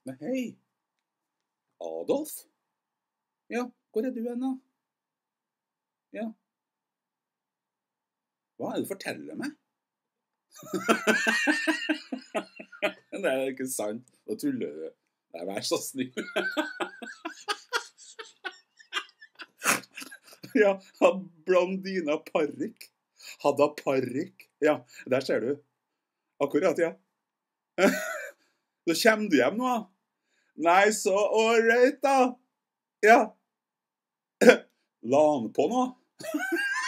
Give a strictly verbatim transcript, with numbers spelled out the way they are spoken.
Hei. Adolf? Ja, hvor er du hen da? Ja. Hva er det du forteller meg? Det er ikke sant. Nå tuller du. Nei, vær så snill. Ja, blondina parrykk. Hadde parrykk. Ja, der ser du. Akkurat, ja. Så kommer du hjem nå? Nei, så ålreit da. Ja. La han på nå?